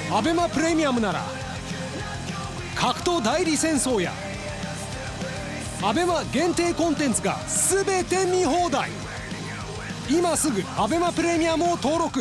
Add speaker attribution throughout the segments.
Speaker 1: アベマプレミアムなら格闘代理戦争やアベマ限定コンテンツが全て見放題。今すぐアベマプレミアムを登録。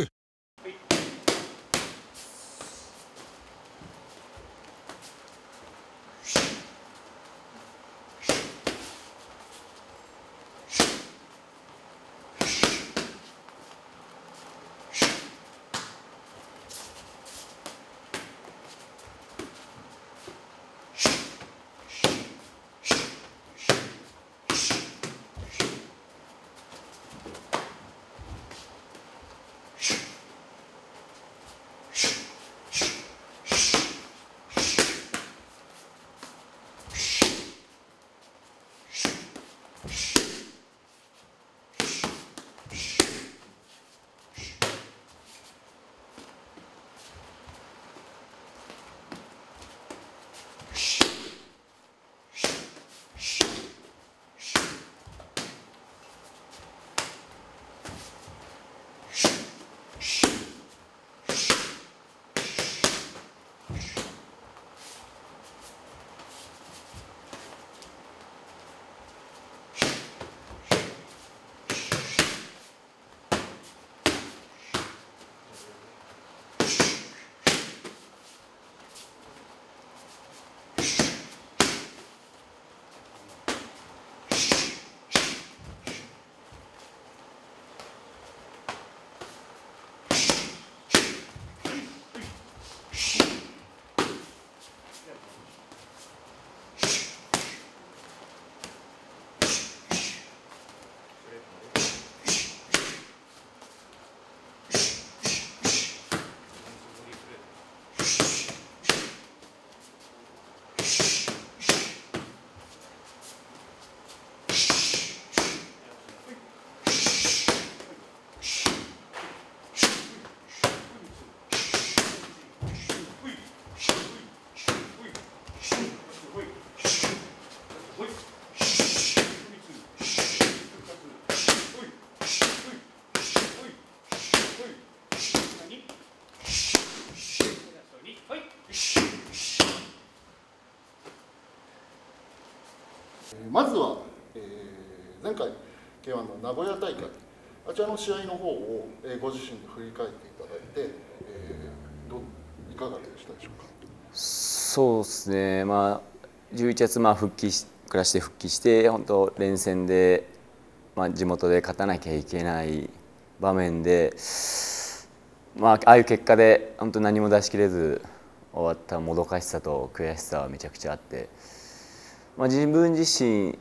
Speaker 2: まずは、前回 K1 の名古屋大会、あちらの試合の方を、ご自身で振り返っていただいて、いかがでしたでしょうか。
Speaker 3: そうですね、11月、暮らして復帰して、本当、連戦で、地元で勝たなきゃいけない場面で、ああいう結果で、本当、何も出し切れず終わったもどかしさと悔しさはめちゃくちゃあって。自分自身、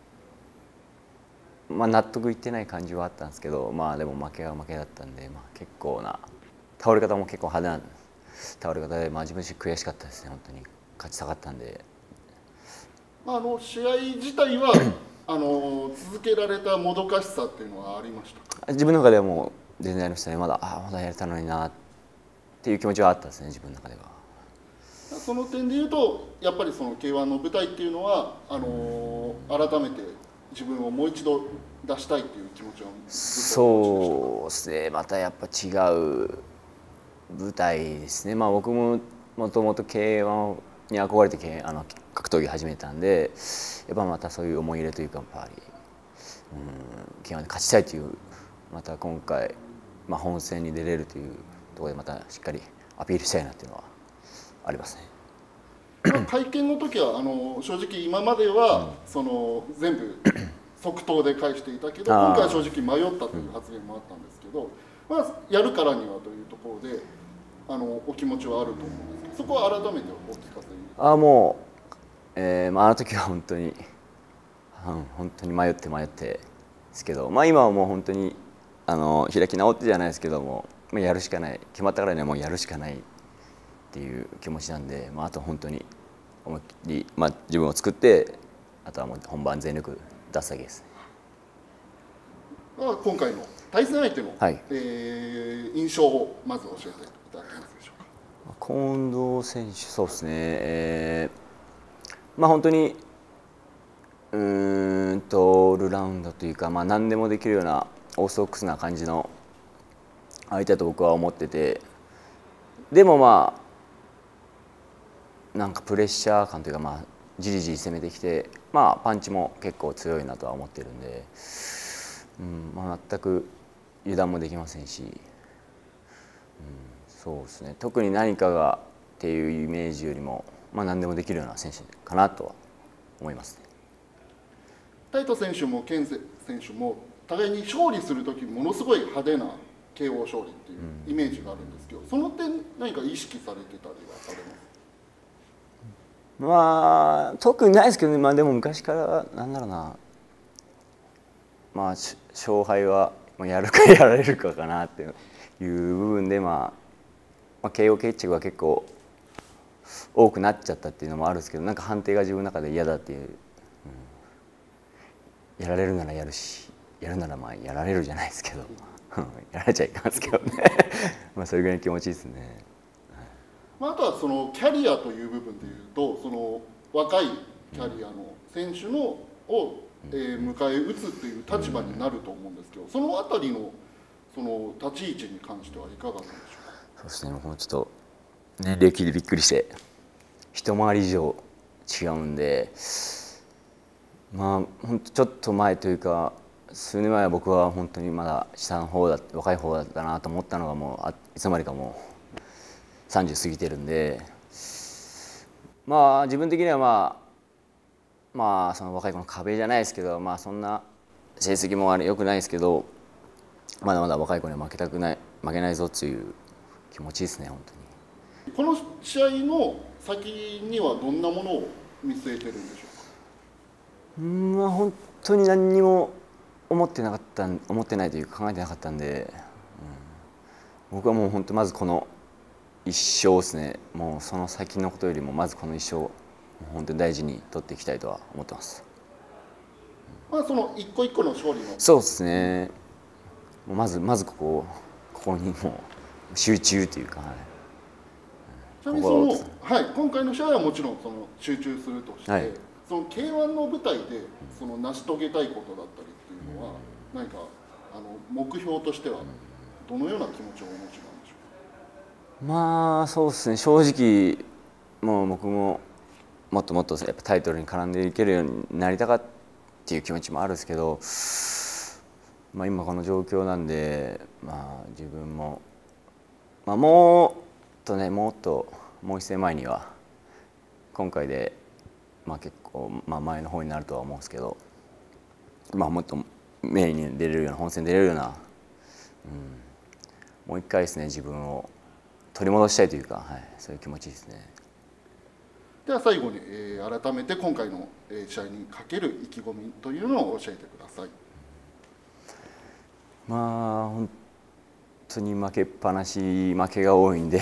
Speaker 3: 納得いってない感じはあったんですけど、でも負けは負けだったんで、結構な倒れ方も結構派手な倒れ方で、自分自身悔しかったですね。本当に勝ちたかったんで。
Speaker 2: 試合自体は続けられたもどかしさっていうのはありましたか。
Speaker 3: 自分の中ではもう全然ありましたね。まだやれたのになっていう気持ちはあったですね、自分の中では。
Speaker 2: その点でいうと、やっぱりその K1 の舞台っていうのは改めて自分をもう一度出したいっていう気持ちは
Speaker 3: そうですね、またやっぱ違う舞台ですね。僕ももともと K1 に憧れて格闘技始めたんで、やっぱまたそういう思い入れというか、やっぱりK1 で勝ちたいという、また今回、本戦に出れるというところでまたしっかりアピールしたいなっていうのはありますね。
Speaker 2: 会見の時は正直今までは全部即答で返していたけど、今回は正直迷ったという発言もあったんですけど、やるからにはというところでお気持ちはあると思うんですけど、そこは改めてお聞かせ。
Speaker 3: もう、あの時は本当に迷ってですけど、今はもう本当に開き直ってじゃないですけども、やるしかない、決まったからにはもうやるしかないっていう気持ちなんで、あと本当に思いっきり、自分を作って、あとはもう本番全力出すだけですね。
Speaker 2: 今回の対戦相手の、印象をまず教えていただけますでしょうか。
Speaker 3: 近藤選手、そうですね、本当にオールラウンドというか、何でもできるようなオーソドックスな感じの相手だと僕は思ってて、でもなんかプレッシャー感というか、まあ、じりじり攻めてきて、まあ、パンチも結構強いなとは思ってるんで、まあ、全く油断もできませんし、そうですね、特に何かがっていうイメージよりも、まあ、何でもできるような選手かなとは思いますね。
Speaker 2: タイト選手もケン選手も互いに勝利する時ものすごい派手な KO 勝利っていうイメージがあるんですけど、その点何か意識されてたりはされますか？
Speaker 3: まあ特にないですけどね、まあ、でも昔からなんだろうな、まあ勝敗はやるかやられるかかなっていう部分で、KO 決着が結構多くなっちゃったっていうのもあるんですけど、なんか判定が自分の中で嫌だっていう、やられるならやるし、やるならまあやられるじゃないですけどやられちゃいかんですけどねまあそれぐらいの気持ちですね。
Speaker 2: あとはそのキャリアという部分でいうと、その若いキャリアの選手のを迎え撃つっていう立場になると思うんですけど、そのあたりのその立ち位置に関してはいかがなんでしょうか？
Speaker 3: そうですね、もうちょっと年齢聞いてびっくりして、一回り以上違うんで、まあ本当ちょっと前というか数年前は僕は本当にまだ下の方だ、若い方だったなと思ったのが、もういつの間にかもう30過ぎてるんで、まあ自分的にはまあその若い子の壁じゃないですけど、まあそんな成績も良くないですけど、まだまだ若い子には負けないぞっていう気持ちですね、本当に。
Speaker 2: この試合の先にはどんなものを見据えてるんでしょうか？
Speaker 3: まあ本当に何にも思ってないというか考えてなかったんで、僕はもう本当まずこの一勝ですね。もうその先のことよりもまずこの一勝を本当に大事に取っていきたいとは思ってます。
Speaker 2: まあその一個一個の勝利の。
Speaker 3: そうですね。もうまずここにもう集中というか、
Speaker 2: ちなみに今回の試合はもちろんその集中するとして、その K1 の舞台でその成し遂げたいことだったりっていうのは何か目標としてはどのような気持ちをお持ちなんでしょうか？
Speaker 3: まあそうですね、正直もう僕ももっともっとやっぱタイトルに絡んでいけるようになりたかっていう気持ちもあるんですけど、まあ、今この状況なんで、まあ、自分も、まあ、もう一戦前には今回で、まあ、結構、前の方になるとは思うんですけど、まあ、もっとメインに出れるような、本戦に出れるような、もう一回ですね、自分を取り戻したいというか、そういう気持ちですね。
Speaker 2: では最後に、改めて今回の試合にかける意気込みというのを教えてください。
Speaker 3: まあ本当に負けが多いんで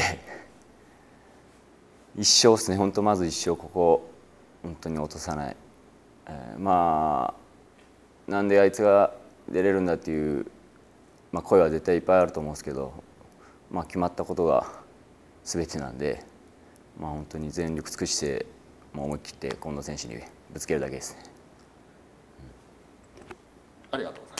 Speaker 3: 一勝ですね、本当まず一勝、ここ本当に落とさない、まあなんであいつが出れるんだっていう、声は絶対いっぱいあると思うんですけど、決まったことが全てなんで、本当に全力尽くして思い切って近藤選手にぶつけるだけですね。
Speaker 2: ありがとうございます。